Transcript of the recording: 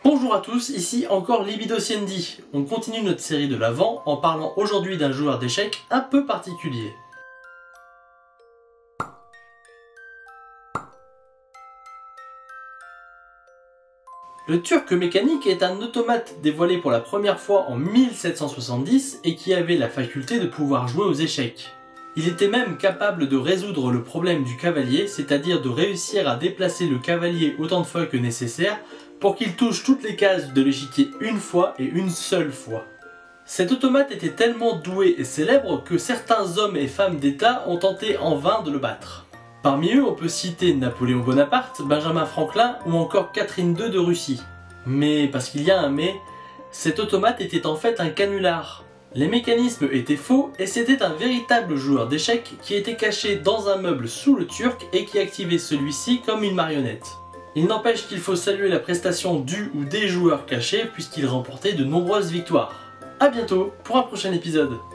Bonjour à tous, ici encore Libido Siendi. On continue notre série de l'Avent en parlant aujourd'hui d'un joueur d'échecs un peu particulier. Le Turc mécanique est un automate dévoilé pour la première fois en 1770 et qui avait la faculté de pouvoir jouer aux échecs. Il était même capable de résoudre le problème du cavalier, c'est-à-dire de réussir à déplacer le cavalier autant de fois que nécessaire pour qu'il touche toutes les cases de l'échiquier une fois et une seule fois. Cet automate était tellement doué et célèbre que certains hommes et femmes d'État ont tenté en vain de le battre. Parmi eux, on peut citer Napoléon Bonaparte, Benjamin Franklin ou encore Catherine II de Russie. Mais, parce qu'il y a un mais, cet automate était en fait un canular. Les mécanismes étaient faux et c'était un véritable joueur d'échecs qui était caché dans un meuble sous le Turc et qui activait celui-ci comme une marionnette. Il n'empêche qu'il faut saluer la prestation du ou des joueurs cachés puisqu'ils remportaient de nombreuses victoires. A bientôt pour un prochain épisode.